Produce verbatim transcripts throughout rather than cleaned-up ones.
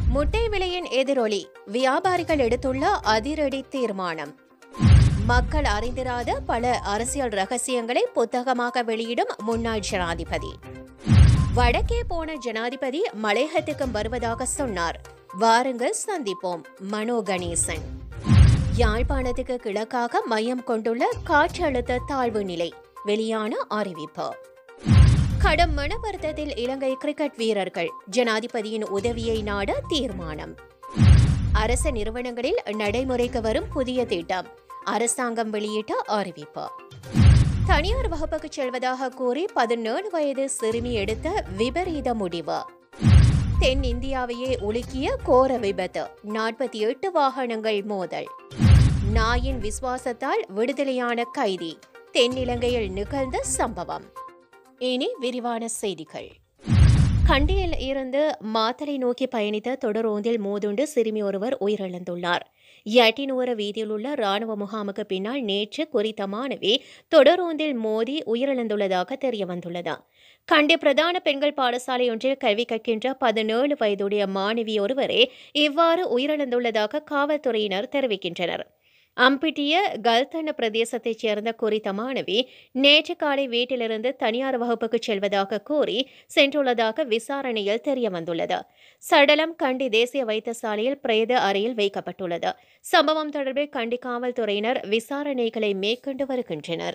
முட்டை விலையின் எதிரொலி வியாபாரிகள் எடுத்துள்ள அதிரடி தீர்மானம். மக்கள் அறிந்திராத பல அரசியல் ரகசியங்களை புத்தகமாக வெளியிடும் முன்னாள் ஜனாதிபதி. வடக்கே போன ஜனாதிபதி மலையகத்துக்கும் வருவதாக சொன்னார். வாருங்கள் சந்திப்போம். மனோ கணேசன். யாழ்ப்பாணத்துக்கு கிழக்காக மையம் கொண்டுள்ள காற்றழுத்த தாழ்வு நிலை. வெளியான அறிவிப்பு. கடும் மனவருத்தத்தில் இலங்கை கிரிக்கெட் வீரர்கள். ஜனாதிபதியின் உதவியை நாட தீர்மானம். அரச நிறுவனங்களில் நடைமுறைக்கு வரும் புதிய திட்டம். அரசாங்கம் வெளியிட்ட அறிவிப்பு. தனியார் வகுப்புக்கு செல்வதாக கூறி பதினேழு வயது சிறுமி எடுத்த விபரீத முடிவு. தென் இந்தியாவையே உலுக்கிய கோர விபத்து. நாற்பத்தி எட்டு வாகனங்கள் மோதல். நாயின் விசுவாசத்தால் விடுதலையான கைதி. தென்னிலங்கையில் நிகழ்ந்த சம்பவம். இனி விரிவான செய்திகள். கண்டியில் இருந்து மாத்தளை நோக்கி பயணித்த தொடரோந்தில் மோதுண்டு சிறுமி ஒருவர் உயிரிழந்துள்ளார். யட்டினூர வீதியில் உள்ள ராணுவ முகாமுக்கு பின்னால் நேற்று குறித்த மாணவி தொடரோந்தில் மோதி உயிரிழந்துள்ளதாக தெரியவந்துள்ளது. கண்டி பிரதான பெண்கள் பாடசாலை ஒன்றில் கல்வி கற்கின்ற பதினேழு வயதுடைய மாணவி ஒருவரே இவ்வாறு உயிரிழந்துள்ளதாக காவல்துறையினர் தெரிவிக்கின்றனர். அம்பிட்டிய கல்தன பிரதேசத்தைச் சேர்ந்த குறித்த மாணவி நேற்று காலை வீட்டிலிருந்து தனியார் வகுப்புக்கு செல்வதாக கூறி சென்றுள்ளதாக விசாரணையில் தெரியவந்துள்ளது. சடலம் கண்டி தேசிய வைத்தியசாலையில் பிரேத அறையில் வைக்கப்பட்டுள்ளது. சம்பவம் தொடர்பில் கண்டி காவல்துறையினர் விசாரணைகளை மேற்கொண்டு வருகின்றனர்.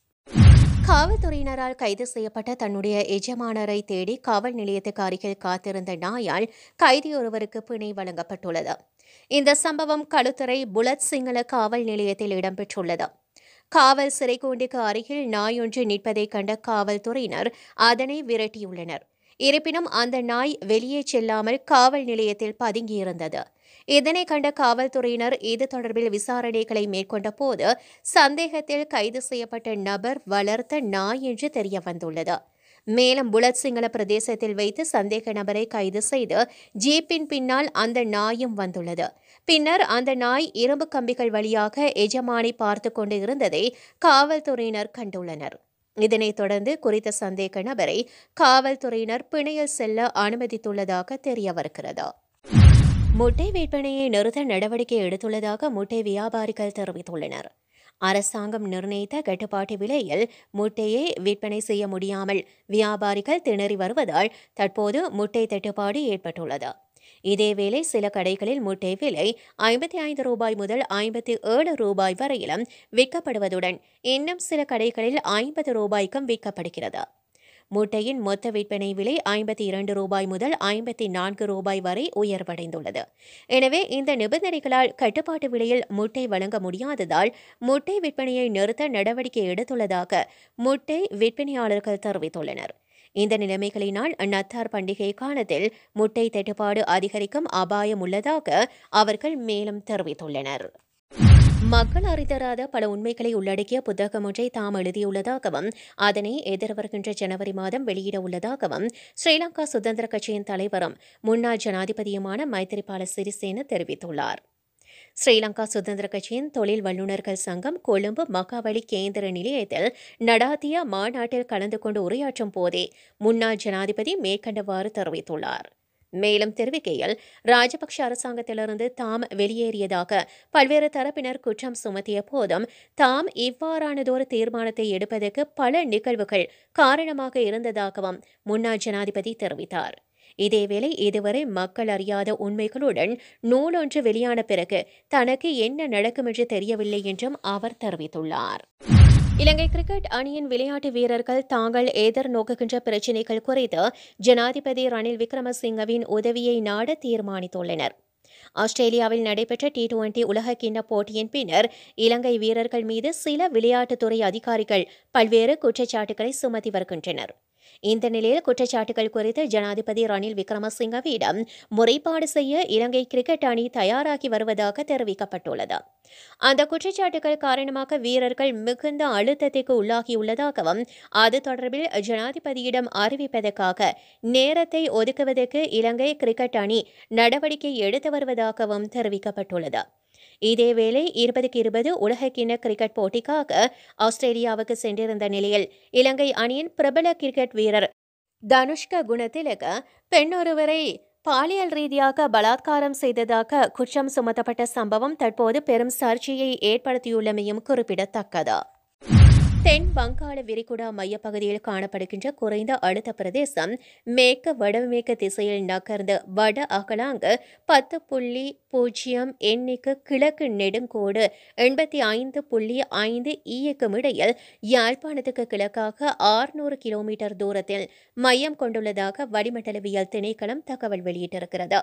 காவல்துறையினரால் கைது செய்யப்பட்ட தன்னுடைய எஜமானரை தேடி காவல் நிலையத்துக்கு அருகில் காத்திருந்த நாயால் கைதியொருவருக்கு பிணை வழங்கப்பட்டுள்ளது. இந்த சம்பவம் களுத்துறை புலத் சிங்கள காவல் நிலையத்தில் இடம்பெற்றுள்ளது. காவல் சிறைக்கூண்டுக்கு அருகில் நாயொன்று நிற்பதை கண்ட காவல்துறையினர் அதனை விரட்டியுள்ளனர். இருப்பினும் அந்த நாய் வெளியே செல்லாமல் காவல் நிலையத்தில் பதுங்கியிருந்தது. இதனை கண்ட காவல்துறையினர் இது தொடர்பில் விசாரணைகளை மேற்கொண்ட போது சந்தேகத்தில் கைது செய்யப்பட்ட நபர் வளர்த்த நாய் என்று தெரியவந்துள்ளது. மேலும் புலத் சிங்கள பிரதேசத்தில் வைத்து சந்தேக நபரை கைது செய்து ஜீப்பின் பின்னால் அந்த நாயும் வந்துள்ளது. பின்னர் அந்த நாய் இரும்பு கம்பிகள் வழியாக எஜமானை பார்த்து கொண்டு இருந்ததை காவல்துறையினர் கண்டுள்ளனர். இதனைத் தொடர்ந்து குறித்த சந்தேக நபரை காவல்துறையினர் பிணையில் செல்ல அனுமதித்துள்ளதாக தெரிய வருகிறது. முட்டை விற்பனையை நிறுத்த நடவடிக்கை எடுத்துள்ளதாக முட்டை வியாபாரிகள் தெரிவித்துள்ளனர். அரசாங்கம் நிர்ணயித்த கட்டுப்பாட்டு விலையில் முட்டையை விற்பனை செய்ய முடியாமல் வியாபாரிகள் திணறி வருவதால் தற்போது முட்டை தட்டுப்பாடு ஏற்பட்டுள்ளது. இதேவேளை சில கடைகளில் முட்டை விலை ஐம்பத்தி ஐந்து ரூபாய் முதல் ஐம்பத்தி ஏழு ரூபாய் வரையிலும் விற்கப்படுவதுடன் இன்னும் சில கடைகளில் ஐம்பது ரூபாய்க்கும் விற்கப்படுகிறது. முட்டையின் மொத்த விற்பனை விலை ஐம்பத்தி இரண்டு ரூபாய் முதல் ஐம்பத்தி நான்கு ரூபாய் வரை உயர்வடைந்துள்ளது. எனவே இந்த நிபந்தனைகளால் கட்டுப்பாட்டு விலையில் முட்டை வழங்க முடியாததால் முட்டை விற்பனையை நிறுத்த நடவடிக்கை எடுத்துள்ளதாக முட்டை விற்பனையாளர்கள் தெரிவித்துள்ளனர். இந்த நிலைமைகளினால் நத்தார் பண்டிகை காலத்தில் முட்டை தட்டுப்பாடு அதிகரிக்கும் அபாயம் உள்ளதாக அவர்கள் மேலும் தெரிவித்துள்ளனர். மக்கள் அறிந்தராத பல உண்மைகளை உள்ளடக்கிய புத்தகம் ஒன்றை தாம் எழுதியுள்ளதாகவும் அதனை எதிர்வருகின்ற ஜனவரி மாதம் வெளியிட உள்ளதாகவும் ஸ்ரீலங்கா சுதந்திர கட்சியின் தலைவரும் முன்னாள் ஜனாதிபதியுமான மைத்திரிபால சிறிசேன தெரிவித்துள்ளார். ஸ்ரீலங்கா சுதந்திர கட்சியின் தொழில் வல்லுநர்கள் சங்கம் கொழும்பு மகாவலி கேந்திர நிலையத்தில் நடாத்திய மாநாட்டில் கலந்து கொண்டு உரையாற்றும் போதே முன்னாள் ஜனாதிபதி மேற்கண்டவாறு தெரிவித்துள்ளார். மேலும் தெரிவிக்கையில் ராஜபக்ஷ அரசாங்கத்திலிருந்து தாம் வெளியேறியதாக பல்வேறு தரப்பினர் குற்றம் சுமத்திய போதும் தாம் இவ்வாறானதொரு தீர்மானத்தை எடுப்பதற்கு பல நிகழ்வுகள் காரணமாக இருந்ததாகவும் முன்னாள் ஜனாதிபதி தெரிவித்தார். இதேவேளை இதுவரை மக்கள் அறியாத உண்மைகளுடன் நூலொன்று வெளியான பிறகு தனக்கு என்ன நடக்கும் என்று தெரியவில்லை என்றும் அவர் தெரிவித்துள்ளார். இலங்கை கிரிக்கெட் அணியின் விளையாட்டு வீரர்கள் தாங்கள் எதிர்நோக்குகின்ற பிரச்சினைகள் குறித்து ஜனாதிபதி ரணில் விக்ரமசிங்கவின் உதவியை நாட தீர்மானித்துள்ளனர். ஆஸ்திரேலியாவில் நடைபெற்ற டி டுவெண்டி உலகக்கிண்ண போட்டியின் பின்னர் இலங்கை வீரர்கள் மீது சில விளையாட்டுத்துறை அதிகாரிகள் பல்வேறு குற்றச்சாட்டுகளை சுமத்தி வருகின்றனர். இந்த நிலையில் குற்றச்சாட்டுகள் குறித்து ஜனாதிபதி ரணில் விக்ரமசிங்கவிடம் முறைப்பாடு செய்ய இலங்கை கிரிக்கெட் அணி தயாராகி வருவதாக தெரிவிக்கப்பட்டுள்ளது. அந்த குற்றச்சாட்டுகள் காரணமாக வீரர்கள் மிகுந்த அழுத்தத்திற்கு உள்ளாகியுள்ளதாகவும் அது தொடர்பில் ஜனாதிபதியிடம் அறிவிப்பதற்காக நேரத்தை ஒதுக்குவதற்கு இலங்கை கிரிக்கெட் அணி நடவடிக்கை எடுத்து வருவதாகவும் தெரிவிக்கப்பட்டுள்ளது. இதேவேளை இருபதுக்கு இருபது உலகக்கிண்ண கிரிக்கெட் போட்டிக்காக ஆஸ்திரேலியாவுக்கு சென்றிருந்த நிலையில் இலங்கை அணியின் பிரபல கிரிக்கெட் வீரர் தனுஷ்க குணதிலக பெண்ணொருவரை பாலியல் ரீதியாக பலாத்காரம் செய்ததாக குற்றம் சுமத்தப்பட்ட சம்பவம் தற்போது பெரும் சர்ச்சையை ஏற்படுத்தியுள்ளமையும் குறிப்பிடத்தக்கது. தென் வங்காள விரிகுடா மையப்பகுதியில் காணப்படுகின்ற குறைந்த அழுத்த பிரதேசம் மேற்கு வடமேற்கு திசையில் நகர்ந்து வட அகலாங்கு பத்து புள்ளி பூஜ்ஜியம் எண்ணிக்கு கிழக்கு நெடுங்கோடு எண்பத்தி ஐந்து புள்ளி ஐந்து ஈயக்கும் இடையில் யாழ்ப்பாணத்துக்கு கிழக்காக ஆறுநூறு கிலோமீட்டர் தூரத்தில் மையம் கொண்டுள்ளதாக வளிமண்டலவியல் திணைக்களம் தகவல் வெளியிட்டிருக்கிறது.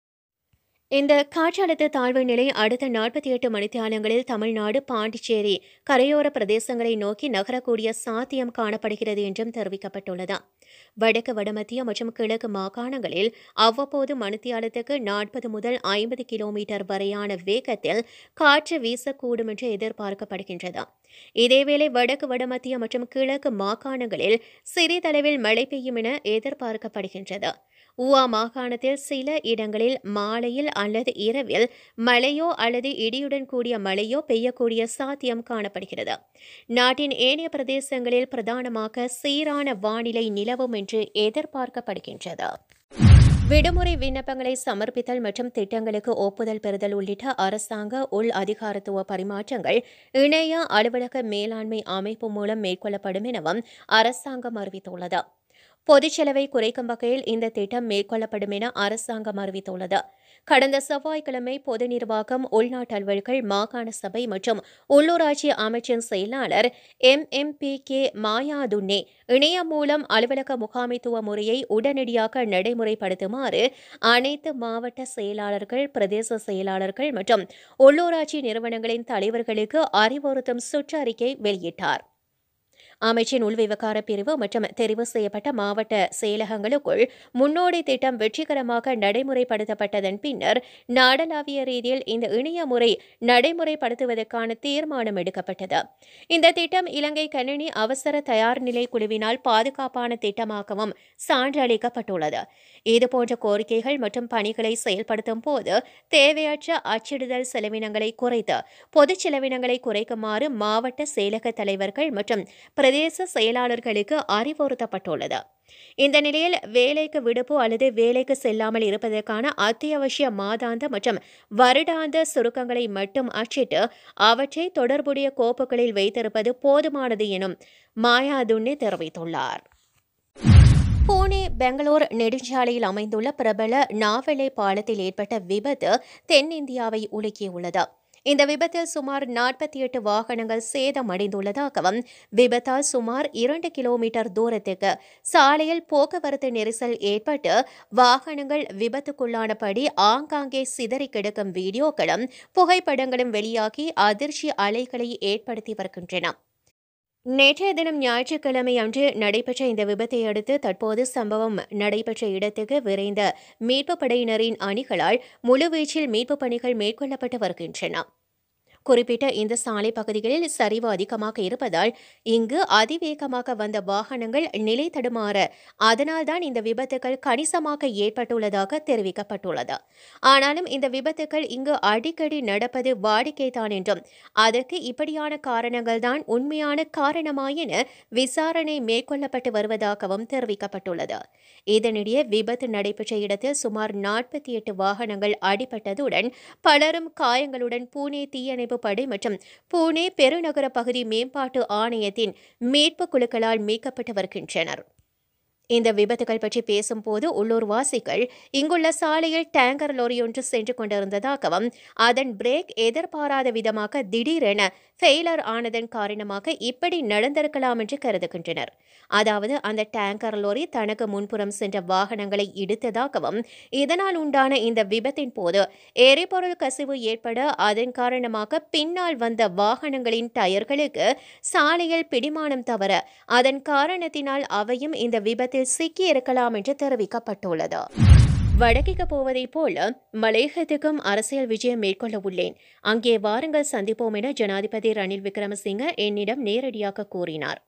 இந்த காற்றழுத்த தாழ்வு நிலை அடுத்த நாற்பத்தி எட்டு மணித்தியாலங்களில் தமிழ்நாடு பாண்டிச்சேரி கரையோர பிரதேசங்களை நோக்கி நகரக்கூடிய சாத்தியம் காணப்படுகிறது என்றும் தெரிவிக்கப்பட்டுள்ளது. வடக்கு வடமத்திய மற்றும் கிழக்கு மாகாணங்களில் அவ்வப்போது மணித்தியாலத்துக்கு நாற்பது முதல் ஐம்பது கிலோமீட்டர் வரையான வேகத்தில் காற்று வீசக்கூடும் என்று எதிர்பார்க்கப்படுகின்றது. இதேவேளை வடக்கு வடமத்திய மற்றும் கிழக்கு மாகாணங்களில் சிறிதளவில் மழை பெய்யும் என எதிர்பார்க்கப்படுகின்றது. ஊவா மாகாணத்தில் சில இடங்களில் மாலையில் அல்லது இரவில் மழையோ அல்லது இடியுடன் கூடிய மழையோ பெய்யக்கூடிய சாத்தியம் காணப்படுகிறது. நாட்டின் ஏனைய பிரதேசங்களில் பிரதானமாக சீரான வானிலை நிலவும் என்று எதிர்பார்க்கப்படுகின்றது. விடுமுறை விண்ணப்பங்களை சமர்ப்பித்தல் மற்றும் திட்டங்களுக்கு ஒப்புதல் பெறுதல் உள்ளிட்ட அரசாங்க உள் அதிகாரத்துவ பரிமாற்றங்கள் இணைய அலுவலக மேலாண்மை அமைப்பு மூலம் மேற்கொள்ளப்படும் எனவும் அரசாங்கம் அறிவித்துள்ளது. பொதுச் செலவை குறைக்கும் வகையில் இந்த திட்டம் மேற்கொள்ளப்படும் என அரசாங்கம் அறிவித்துள்ளது. கடந்த செவ்வாய்க்கிழமை பொது நிர்வாகம், உள்நாட்டு அலுவல்கள், மாகாண சபை மற்றும் உள்ளூராட்சி அமைச்சின் செயலாளர் M M P K Mayadunne இணையம் மூலம் அலுவலக முகாமைத்துவ முறையை உடனடியாக நடைமுறைப்படுத்துமாறு அனைத்து மாவட்ட செயலாளர்கள், பிரதேச செயலாளர்கள் மற்றும் உள்ளூராட்சி நிறுவனங்களின் தலைவர்களுக்கு அறிவுறுத்தும் சுற்றறிக்கை வெளியிட்டார். அமைச்சின் உள்விவகார பிரிவு மற்றும் தெரிவு செய்யப்பட்ட மாவட்ட செயலகங்களுக்குள் முன்னோடி திட்டம் வெற்றிகரமாக நடைமுறைப்படுத்தப்பட்டதன் பின்னர் நாடளாவிய ரீதியில் இந்த இணைய முறை நடைமுறைப்படுத்துவதற்கான தீர்மானம் எடுக்கப்பட்டது. இந்த திட்டம் இலங்கை கணினி அவசர தயார்நிலை குழுவினால் பாதுகாப்பான திட்டமாகவும் சான்றளிக்கப்பட்டுள்ளது. இதுபோன்ற கோரிக்கைகள் மற்றும் பணிகளை செயல்படுத்தும் போது தேவையற்ற அச்சிடுதல் செலவினங்களை குறைத்து பொதுச் செலவினங்களை குறைக்குமாறு மாவட்ட செயலக தலைவர்கள் மற்றும் பிரதேச செயலாளர்களுக்கு அறிவுறுத்தப்பட்டுள்ளது. இந்த நிலையில் வேலைக்கு விடுப்பு அல்லது வேலைக்கு செல்லாமல் இருப்பதற்கான அத்தியாவசிய மாதாந்த மற்றும் வருடாந்த சுருக்கங்களை மட்டும் அச்சிட்டு அவற்றை தொடர்புடைய கோப்புகளில் வைத்திருப்பது போதுமானது எனும் மாயாதுன்னே தெரிவித்துள்ளார். புனே பெங்களூர் நெடுஞ்சாலையில் அமைந்துள்ள பிரபல நாவலே பாலத்தில் ஏற்பட்ட விபத்து தென்னிந்தியாவை உலுக்கியுள்ளது. இந்த விபத்தில் சுமார் நாற்பத்தி எட்டு வாகனங்கள் சேதமடைந்துள்ளதாகவும் விபத்தால் சுமார் இரண்டு கிலோமீட்டர் தூரத்துக்கு சாலையில் போக்குவரத்து நெரிசல் ஏற்பட்டு வாகனங்கள் விபத்துக்குள்ளானபடி ஆங்காங்கே சிதறி கிடக்கும் வீடியோக்களும் புகைப்படங்களும் வெளியாகி அதிர்ச்சி அலைகளை ஏற்படுத்தி வருகின்றன. நேற்றைய தினம் ஞாயிற்றுக்கிழமை அன்று நடைபெற்ற இந்த விபத்தை அடுத்து தற்போது சம்பவம் நடைபெற்ற இடத்துக்கு விரைந்த மீட்புப் படையினரின் அணிகளால் முழுவீச்சில் மீட்புப் பணிகள் மேற்கொள்ளப்பட்டு வருகின்றன. குறிப்பிட்ட இந்த சாலை பகுதிகளில் சரிவு அதிகமாக இருப்பதால் இங்கு அதிவேகமாக வந்த வாகனங்கள் நிலை தடுமாற அதனால்தான் இந்த விபத்துகள் கணிசமாக ஏற்பட்டுள்ளதாக தெரிவிக்கப்பட்டுள்ளது. ஆனாலும் இந்த விபத்துகள் இங்கு அடிக்கடி நடப்பது வாடிக்கைதான் என்றும் அதற்கு இப்படியான காரணங்கள் தான் உண்மையான காரணமாயின விசாரணை மேற்கொள்ளப்பட்டு வருவதாகவும் தெரிவிக்கப்பட்டுள்ளது. இதனிடையே விபத்து நடைபெற்ற இடத்தில் சுமார் நாற்பத்தி எட்டு வாகனங்கள் அடிபட்டதுடன் பலரும் காயங்களுடன் புனே தீயணைப்பு படை மற்றும் புனே பெருநகர பகுதி மேம்பாட்டு ஆணையத்தின் மீட்பு குழுக்களால் மீட்கப்பட்டு வருகின்றனர். இந்த விபத்துகள் பற்றி பேசும்போது உள்ளூர்வாசிகள் இங்குள்ள சாலையில் டேங்கர் லோரியொன்று சென்று கொண்டிருந்ததாகவும் அதன் பிரேக் எதிர்பாராத விதமாக திடீரென ஃபெயிலர் ஆனதன் காரணமாக இப்படி நடந்திருக்கலாம் என்று கருதுகின்றனர். அதாவது அந்த டேங்கர் லோரி தனக்கு முன்புறம் சென்ற வாகனங்களை இடித்ததாகவும் இதனால் உண்டான இந்த விபத்தின் போது எரிபொருள் கசிவு ஏற்பட அதன் காரணமாக பின்னால் வந்த வாகனங்களின் டயர்களுக்கு சாலையில் பிடிமானம் தவற அதன் காரணத்தினால் அவையும் இந்த விபத்தில் சிக்கியிருக்கலாம் என்று தெரிவிக்கப்பட்டுள்ளது. வடக்கிற்கு போவதைப் போல மலையகத்துக்கும் அரசியல் விஜயம் மேற்கொள்ள உள்ளேன். அங்கே வாருங்கள் சந்திப்போம் என ஜனாதிபதி ரணில் விக்ரமசிங்க என்னிடம் நேரடியாக கூறினார்.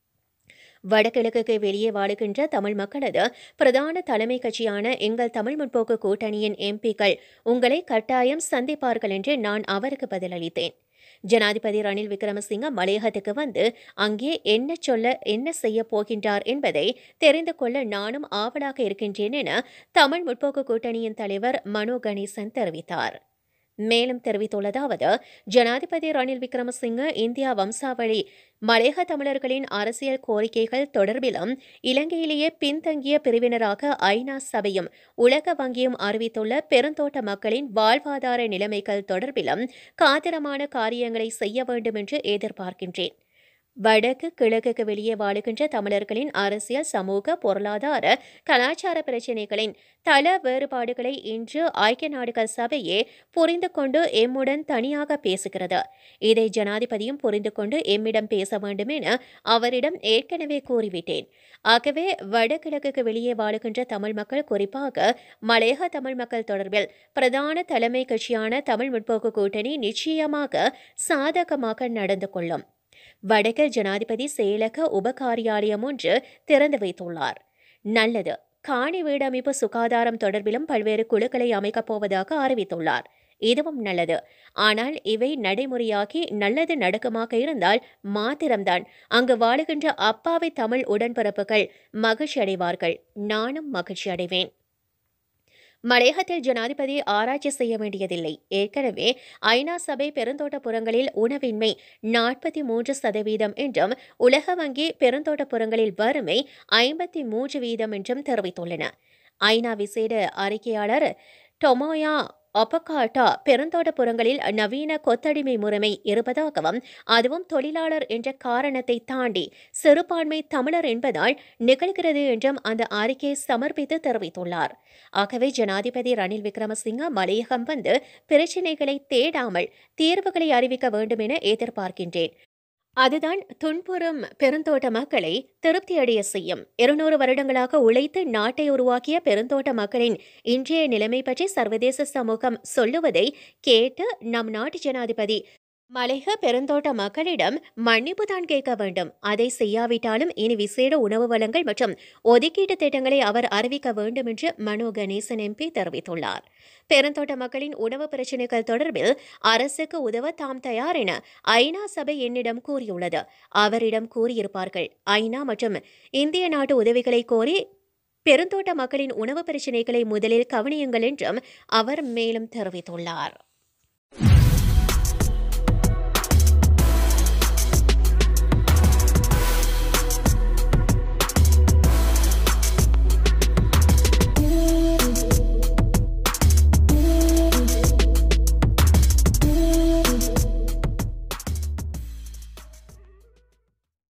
வடகிழக்குக்கு வெளியே வாழுகின்ற தமிழ் மக்களது பிரதான தலைமை கட்சியான எங்கள் தமிழ் முற்போக்கு கூட்டணியின் எம்பிக்கள் உங்களை கட்டாயம் சந்திப்பார்கள் என்று நான் அவருக்கு பதிலளித்தேன். ஜனாதிபதி ரணில் விக்ரமசிங்க மலையகத்துக்கு வந்து அங்கே என்ன சொல்ல என்ன செய்ய போகின்றார் என்பதை தெரிந்து கொள்ள நானும் ஆவலாக இருக்கின்றேன் என தமிழ் முற்போக்கு கூட்டணியின் தலைவர் மனோ கணேசன் தெரிவித்தார். மேலும் தெரிவித்துள்ளதாவது, ஜனாதிபதி ரணில் விக்ரமசிங்க இந்தியா வம்சாவளி மலையக தமிழர்களின் அரசியல் கோரிக்கைகள் தொடர்பிலும் இலங்கையிலேயே பின்தங்கிய பிரிவினராக ஐநா சபையும் உலக வங்கியும் அறிவித்துள்ள பெருந்தோட்ட மக்களின் வாழ்வாதார நிலைமைகள் தொடர்பிலும் காத்திரமான காரியங்களை செய்ய வேண்டும் என்று எதிர்பார்க்கின்றேன். வடக்கு கிழக்குக்கு வெளியே வாழுகின்ற தமிழர்களின் அரசியல், சமூக, பொருளாதார, கலாச்சார பிரச்சினைகளின் தள வேறுபாடுகளை இன்று ஐக்கிய நாடுகள் சபையே புரிந்து கொண்டு எம்முடன் தனியாக பேசுகிறது. இதை ஜனாதிபதியும் புரிந்து கொண்டு எம்மிடம் பேச வேண்டும் என அவரிடம் ஏற்கனவே கூறிவிட்டேன். ஆகவே வடகிழக்குக்கு வெளியே வாழுகின்ற தமிழ் மக்கள், குறிப்பாக மலையக தமிழ் மக்கள் தொடர்பில் பிரதான தலைமை கட்சியான தமிழ் முற்போக்கு கூட்டணி நிச்சயமாக சாதகமாக நடந்து கொள்ளும். வடக்கில் ஜனாதிபதி செயலக உபகாரியாலயம் ஒன்று திறந்து வைத்துள்ளார். நல்லது. காணி வீடமைப்பு, சுகாதாரம் தொடர்பிலும் பல்வேறு குழுக்களை அமைக்கப் போவதாக அறிவித்துள்ளார். இதுவும் நல்லது. ஆனால் இவை நடைமுறையாகி நல்லது நடக்குமாக இருந்தால் மாத்திரம்தான் அங்கு வாழுகின்ற அப்பாவி தமிழ் உடன்பிறப்புகள் மகிழ்ச்சி அடைவார்கள். நானும் மகிழ்ச்சி அடைவேன். மலையகத்தில் ஜனாதிபதி ஆராய்ச்சி செய்ய வேண்டியதில்லை. ஏற்கனவே ஐநா சபை பெருந்தோட்டப்புறங்களில் உணவின்மை நாற்பத்தி மூன்று சதவீதம் என்றும் உலக வங்கி பெருந்தோட்டப்புறங்களில் வறுமை ஐம்பத்தி மூன்று வீதம் என்றும் தெரிவித்துள்ளன. ஐநா விசேட அறிக்கையாளர் டொமோயா ஒபகாட்டா பெருந்தோட்டப்புறங்களில் நவீன கொத்தடிமை முறைமை இருப்பதாகவும் அதுவும் தொழிலாளர் என்ற காரணத்தை தாண்டி சிறுபான்மை தமிழர் என்பதால் நிகழ்கிறது என்றும் அந்த அறிக்கையை சமர்ப்பித்து தெரிவித்துள்ளார். ஆகவே ஜனாதிபதி ரணில் விக்ரமசிங்க மலையகம் வந்து பிரச்சினைகளை தேடாமல் தீர்வுகளை அறிவிக்க வேண்டும் என எதிர்பார்க்கின்றேன். அதுதான் துன்புறும் பெருந்தோட்ட மக்களை திருப்தியடைய செய்யும். இருநூறு வருடங்களாக உழைத்து நாட்டை உருவாக்கிய பெருந்தோட்ட மக்களின் இன்றைய நிலைமை பற்றி சர்வதேச சமூகம் சொல்லுவதை கேட்டு நம் நாட்டு ஜனாதிபதி மலையக பெருந்தோட்ட மக்களிடம் மன்னிப்பு தான் கேட்க வேண்டும். அதை செய்யாவிட்டாலும் இனி விசேட உணவு வழங்கல் மற்றும் ஒதுக்கீட்டு திட்டங்களை அவர் அறிவிக்க வேண்டும் என்று மனோ கணேசன் எம்பி தெரிவித்துள்ளார். பெருந்தோட்ட மக்களின் உணவு பிரச்சினைகள் தொடர்பில் அரசுக்கு உதவ தாம் தயார் என ஐநா சபை என்னிடம் கூறியுள்ளது. அவரிடம் கூறியிருப்பார்கள். ஐநா மற்றும் இந்திய நாட்டு உதவிகளை கோரி பெருந்தோட்ட மக்களின் உணவு பிரச்சினைகளை முதலில் கவனியுங்கள் என்றும் அவர் மேலும் தெரிவித்துள்ளார்.